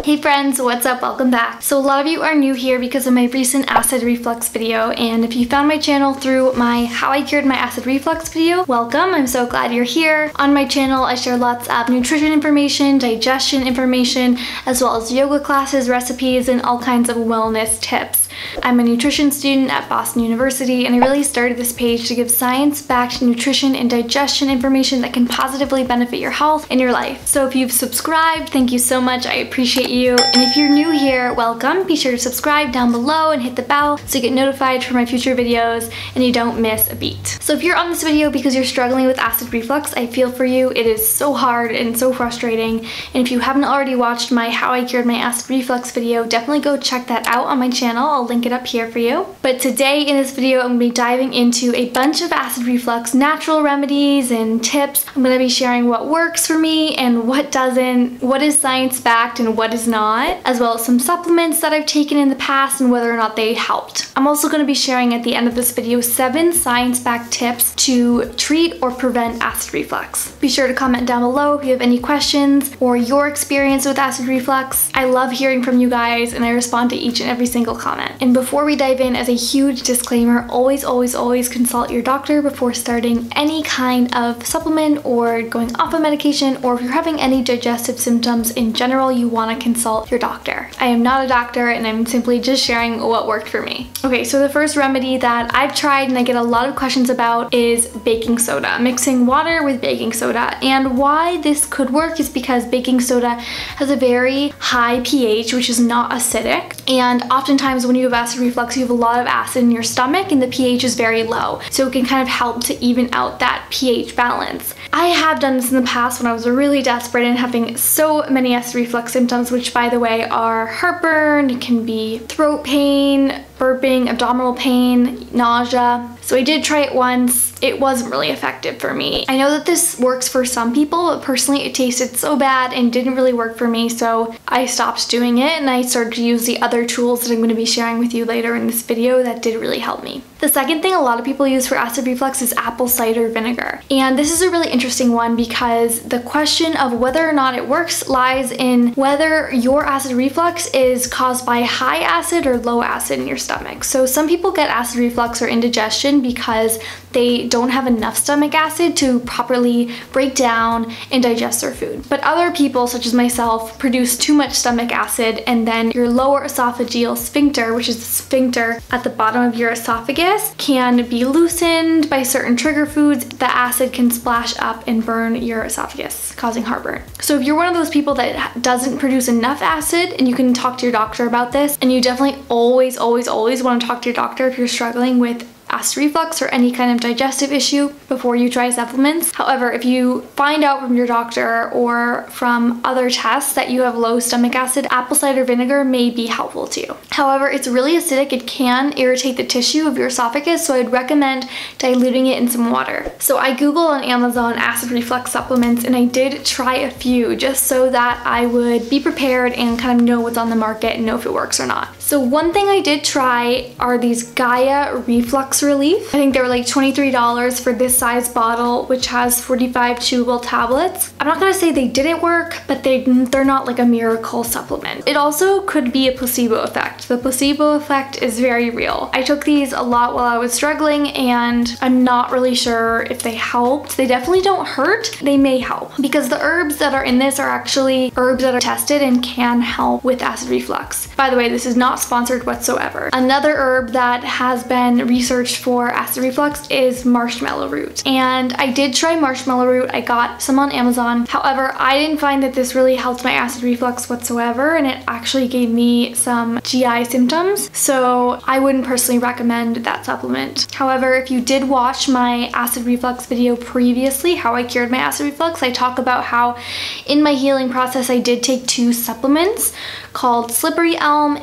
Hey friends, what's up? Welcome back. So a lot of you are new here because of my recent acid reflux video, and if you found my channel through my how I cured my acid reflux video, welcome. I'm so glad you're here. On my channel, I share lots of nutrition information, digestion information, as well as yoga classes, recipes, and all kinds of wellness tips. I'm a nutrition student at Boston University, and I really started this page to give science-backed nutrition and digestion information that can positively benefit your health and your life. So if you've subscribed, thank you so much. I appreciate you. And if you're new here, welcome. Be sure to subscribe down below and hit the bell so you get notified for my future videos and you don't miss a beat. So if you're on this video because you're struggling with acid reflux, I feel for you. It is so hard and so frustrating. And if you haven't already watched my how I cured my acid reflux video, definitely go check that out on my channel. I'll link it up here for you. But today in this video, I'm going to be diving into a bunch of acid reflux natural remedies and tips. I'm going to be sharing what works for me and what doesn't, what is science-backed and what is not, as well as some supplements that I've taken in the past and whether or not they helped. I'm also going to be sharing at the end of this video 7 science-backed tips to treat or prevent acid reflux. Be sure to comment down below if you have any questions or your experience with acid reflux. I love hearing from you guys and I respond to each and every single comment. And before we dive in, as a huge disclaimer, always consult your doctor before starting any kind of supplement or going off of medication, or if you're having any digestive symptoms in general, you want to consult your doctor. I am not a doctor and I'm simply just sharing what worked for me. Okay, so the first remedy that I've tried and I get a lot of questions about is baking soda, mixing water with baking soda. And why this could work is because baking soda has a very high pH, which is not acidic. And oftentimes when you have acid reflux, you have a lot of acid in your stomach and the pH is very low. So it can kind of help to even out that pH balance. I have done this in the past when I was really desperate and having so many acid reflux symptoms, which by the way are heartburn, it can be throat pain, burping, abdominal pain, nausea. So I did try it once. It wasn't really effective for me. I know that this works for some people, but personally it tasted so bad and didn't really work for me, so I stopped doing it and I started to use the other tools that I'm going to be sharing with you later in this video that did really help me. The second thing a lot of people use for acid reflux is apple cider vinegar. And this is a really interesting one because the question of whether or not it works lies in whether your acid reflux is caused by high acid or low acid in your stomach. So some people get acid reflux or indigestion because they don't have enough stomach acid to properly break down and digest their food. But other people, such as myself, produce too much stomach acid, and then your lower esophageal sphincter, which is the sphincter at the bottom of your esophagus, can be loosened by certain trigger foods. The acid can splash up and burn your esophagus, causing heartburn. So if you're one of those people that doesn't produce enough acid, and you can talk to your doctor about this, and you definitely always want to talk to your doctor if you're struggling with acid reflux or any kind of digestive issue before you try supplements. However, if you find out from your doctor or from other tests that you have low stomach acid, apple cider vinegar may be helpful to you. However, it's really acidic. It can irritate the tissue of your esophagus, so I'd recommend diluting it in some water. So I Googled on Amazon acid reflux supplements and I did try a few just so that I would be prepared and kind of know what's on the market and know if it works or not. So one thing I did try are these Gaia Reflux Relief. I think they were like $23 for this size bottle, which has 45 chewable tablets. I'm not gonna say they didn't work, but they're not like a miracle supplement. It also could be a placebo effect. The placebo effect is very real. I took these a lot while I was struggling and I'm not really sure if they helped. They definitely don't hurt. They may help because the herbs that are in this are actually herbs that are tested and can help with acid reflux. By the way, this is not sponsored whatsoever. Another herb that has been researched for acid reflux is marshmallow root. And I did try marshmallow root. I got some on Amazon. However, I didn't find that this really helped my acid reflux whatsoever, and it actually gave me some GI symptoms. So I wouldn't personally recommend that supplement. However, if you did watch my acid reflux video previously, how I cured my acid reflux, I talk about how in my healing process I did take 2 supplements called Slippery Elm and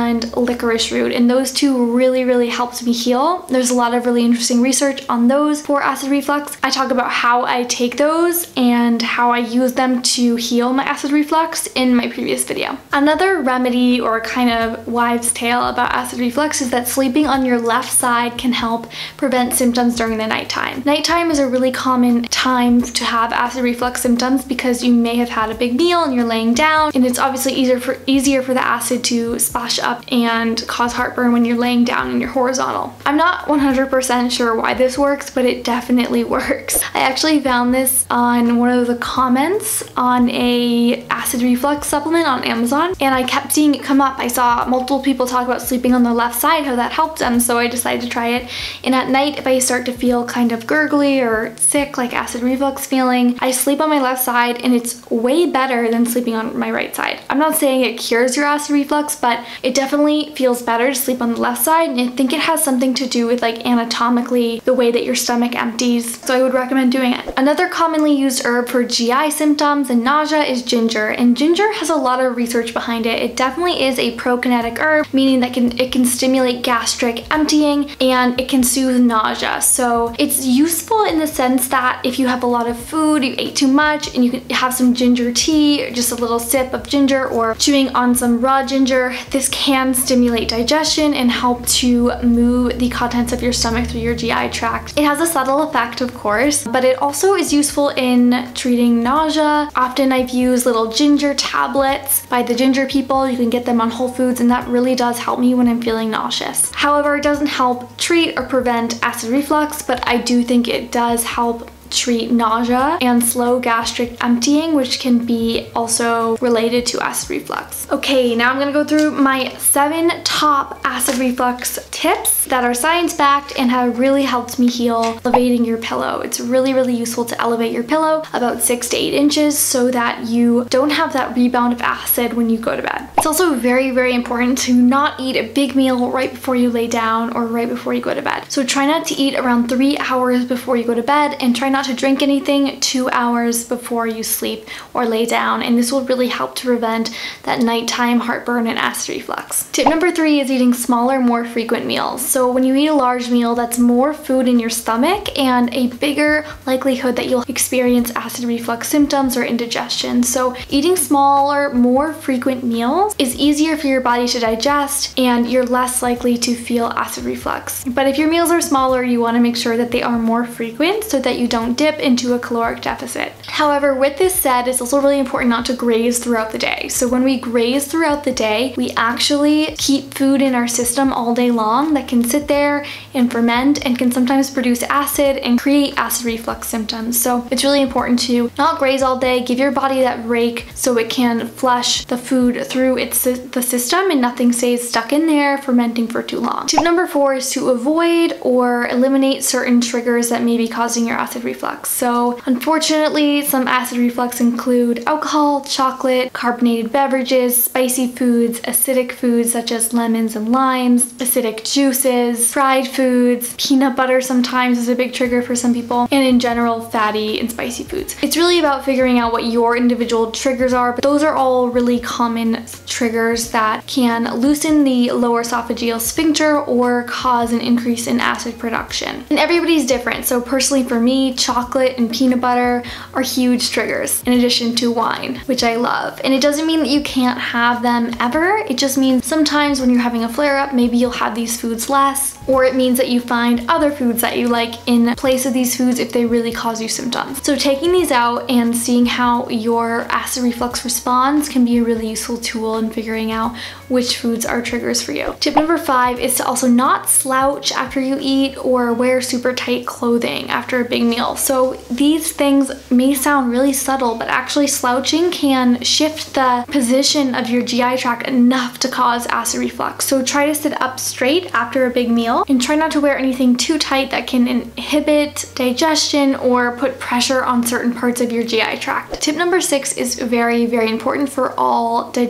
and licorice root, and those two really helped me heal. There's a lot of really interesting research on those for acid reflux. I talk about how I take those and how I use them to heal my acid reflux in my previous video. Another remedy or kind of wives' tale about acid reflux is that sleeping on your left side can help prevent symptoms during the nighttime. Nighttime is a really common time to have acid reflux symptoms because you may have had a big meal and you're laying down, and it's obviously easier for the acid to splash up and cause heartburn when you're laying down and you're horizontal. I'm not 100% sure why this works, but it definitely works. I actually found this on one of the comments on a acid reflux supplement on Amazon, and I kept seeing it come up. I saw multiple people talk about sleeping on the left side, how that helped them, so I decided to try it. And at night, if I start to feel kind of gurgly or sick, like acid reflux feeling, I sleep on my left side, and it's way better than sleeping on my right side. I'm not saying it cures your acid reflux, but it definitely feels better to sleep on the left side, and I think it has something to do with like anatomically the way that your stomach empties, so I would recommend doing it. Another commonly used herb for GI symptoms and nausea is ginger, and ginger has a lot of research behind it. It definitely is a prokinetic herb, meaning that it can stimulate gastric emptying and it can soothe nausea. So it's useful in the sense that if you have a lot of food, you ate too much, and you can have some ginger tea, just a little sip of ginger or chewing on some raw ginger, this can stimulate digestion and help to move the contents of your stomach through your GI tract. It has a subtle effect, of course, but it also is useful in treating nausea. Often I've used little ginger tablets by the Ginger People. You can get them on Whole Foods, and that really does help me when I'm feeling nauseous. However, it doesn't help treat or prevent acid reflux, but I do think it does help treat nausea and slow gastric emptying, which can be also related to acid reflux. Okay, now I'm gonna go through my 7 top acid reflux tips that are science-backed and have really helped me heal. Elevating your pillow. It's really useful to elevate your pillow about 6 to 8 inches so that you don't have that rebound of acid when you go to bed. It's also very important to not eat a big meal right before you lay down or right before you go to bed. So try not to eat around 3 hours before you go to bed, and try not to drink anything 2 hours before you sleep or lay down, and this will really help to prevent that nighttime heartburn and acid reflux. Tip number 3 is eating smaller, more frequent meals. So when you eat a large meal, that's more food in your stomach and a bigger likelihood that you'll experience acid reflux symptoms or indigestion. So eating smaller, more frequent meals is easier for your body to digest, and you're less likely to feel acid reflux. But if your meals are smaller, you want to make sure that they are more frequent so that you don't dip into a caloric deficit. However, with this said, it's also really important not to graze throughout the day. So when we graze throughout the day, we actually keep food in our system all day long that can sit there and ferment and can sometimes produce acid and create acid reflux symptoms. So it's really important to not graze all day, give your body that break so it can flush the food through the system and nothing stays stuck in there fermenting for too long. Tip number 4 is to avoid or eliminate certain triggers that may be causing your acid reflux. So unfortunately, some acid reflux include alcohol, chocolate, carbonated beverages, spicy foods, acidic foods such as lemons and limes, acidic juices, fried foods, peanut butter sometimes is a big trigger for some people, and in general, fatty and spicy foods. It's really about figuring out what your individual triggers are, but those are all really common triggers that can loosen the lower esophageal sphincter or cause an increase in acid production. And everybody's different, so personally for me, chocolate and peanut butter are huge triggers, in addition to wine, which I love. And it doesn't mean that you can't have them ever, it just means sometimes when you're having a flare-up, maybe you'll have these foods less, or it means that you find other foods that you like in place of these foods if they really cause you symptoms. So taking these out and seeing how your acid reflux responds can be a really useful tool in figuring out which foods are triggers for you. Tip number 5 is to also not slouch after you eat or wear super tight clothing after a big meal. So these things may sound really subtle, but actually slouching can shift the position of your GI tract enough to cause acid reflux. So try to sit up straight after a big meal and try not to wear anything too tight that can inhibit digestion or put pressure on certain parts of your GI tract. Tip number 6 is very important for all digestive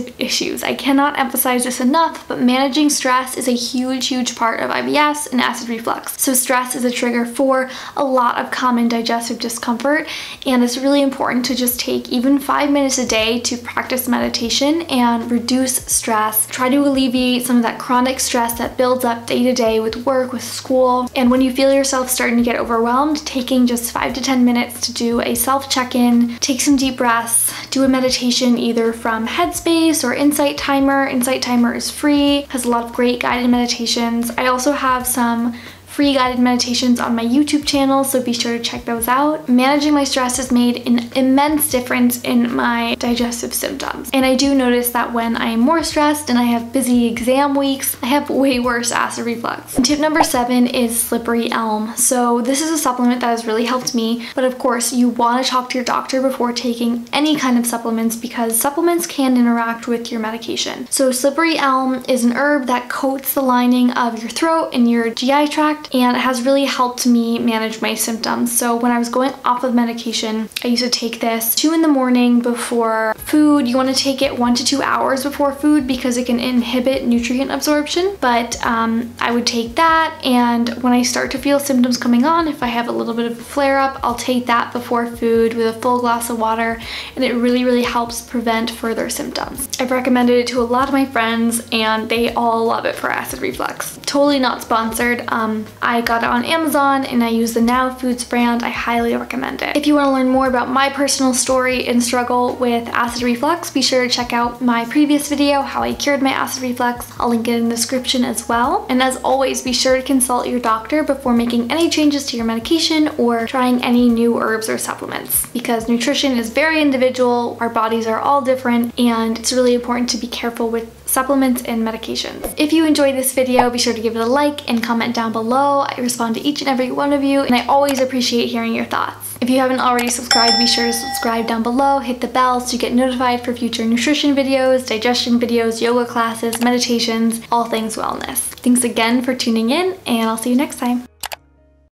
digestive issues. I cannot emphasize this enough, but managing stress is a huge part of IBS and acid reflux. So stress is a trigger for a lot of common digestive discomfort, and it's really important to just take even 5 minutes a day to practice meditation and reduce stress. Try to alleviate some of that chronic stress that builds up day to day with work, with school, and when you feel yourself starting to get overwhelmed, taking just 5 to 10 minutes to do a self check-in, take some deep breaths, do a meditation either from Headspace or Insight Timer. Insight Timer is free, has a lot of great guided meditations. I also have some free guided meditations on my YouTube channel, so be sure to check those out. Managing my stress has made an immense difference in my digestive symptoms. And I do notice that when I am more stressed and I have busy exam weeks, I have way worse acid reflux. And tip number 7 is slippery elm. So this is a supplement that has really helped me, but of course you want to talk to your doctor before taking any kind of supplements because supplements can interact with your medication. So slippery elm is an herb that coats the lining of your throat and your GI tract, and it has really helped me manage my symptoms. So when I was going off of medication, I used to take this 2 in the morning before food. You want to take it 1 to 2 hours before food because it can inhibit nutrient absorption, but I would take that, and when I start to feel symptoms coming on, if I have a little bit of a flare-up, I'll take that before food with a full glass of water, and it really helps prevent further symptoms. I've recommended it to a lot of my friends and they all love it for acid reflux. Totally not sponsored. I got it on Amazon and I use the Now Foods brand. I highly recommend it. If you want to learn more about my personal story and struggle with acid reflux, be sure to check out my previous video, how I cured my acid reflux. I'll link it in the description as well. And as always, be sure to consult your doctor before making any changes to your medication or trying any new herbs or supplements, because nutrition is very individual, our bodies are all different, and it's really important to be careful with supplements and medications. If you enjoyed this video, be sure to give it a like and comment down below. I respond to each and every one of you, and I always appreciate hearing your thoughts. If you haven't already subscribed, be sure to subscribe down below, hit the bell so you get notified for future nutrition videos, digestion videos, yoga classes, meditations, all things wellness. Thanks again for tuning in, and I'll see you next time.